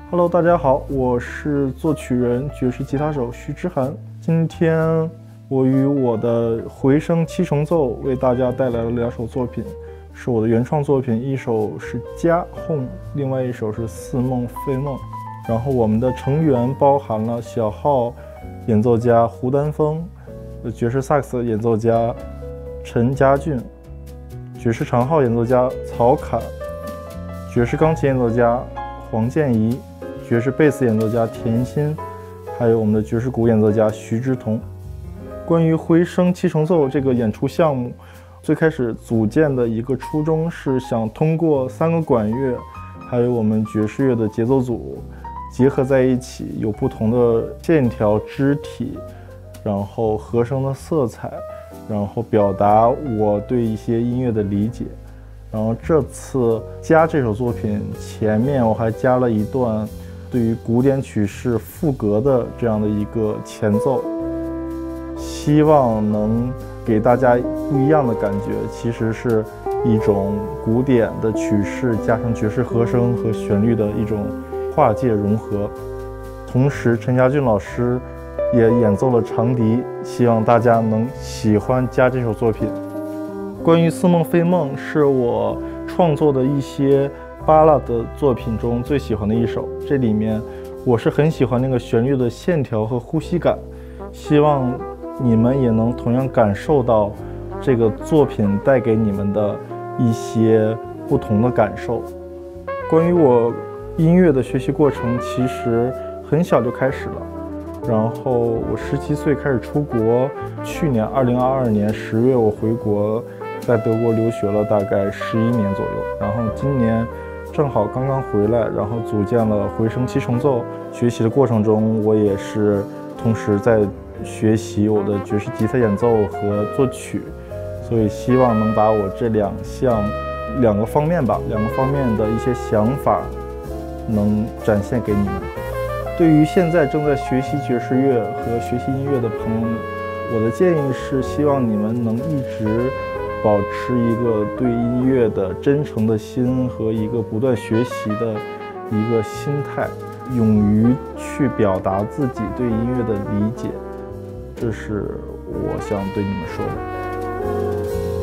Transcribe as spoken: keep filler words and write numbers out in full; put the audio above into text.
Hello， 大家好，我是作曲人、爵士吉他手徐之涵。今天我与我的回声七重奏为大家带来了两首作品，是我的原创作品，一首是家 Home， 另外一首是似梦非梦。然后我们的成员包含了小号演奏家胡丹峰、爵士萨克斯演奏家陈家俊、爵士长号演奏家曹侃、爵士钢琴演奏家黄建怡、爵士贝斯演奏家田欣，还有我们的爵士鼓演奏家徐之彤。关于回声七重奏这个演出项目，最开始组建的一个初衷是想通过三个管乐，还有我们爵士乐的节奏组结合在一起，有不同的线条、肢体，然后和声的色彩，然后表达我对一些音乐的理解。然后这次加这首作品前面我还加了一段对于古典曲式赋格的这样的一个前奏，希望能给大家不一样的感觉，其实是一种古典的曲式加上爵士和声和旋律的一种跨界融合。同时陈家俊老师也演奏了长笛，希望大家能喜欢加这首作品。关于似梦非梦是我创作的一些巴拉的作品中最喜欢的一首，这里面我是很喜欢那个旋律的线条和呼吸感，希望你们也能同样感受到这个作品带给你们的一些不同的感受。关于我音乐的学习过程，其实很小就开始了，然后我十七岁开始出国，去年二零二二年十月我回国，在德国留学了大概十一年左右，然后今年正好刚刚回来，然后组建了回声七重奏。学习的过程中，我也是同时在学习我的爵士吉他演奏和作曲，所以希望能把我这两项两个方面吧，两个方面的一些想法能展现给你们。对于现在正在学习爵士乐和学习音乐的朋友们，我的建议是希望你们能一直保持一个对音乐的真诚的心和一个不断学习的一个心态，勇于去表达自己对音乐的理解，这是我想对你们说的。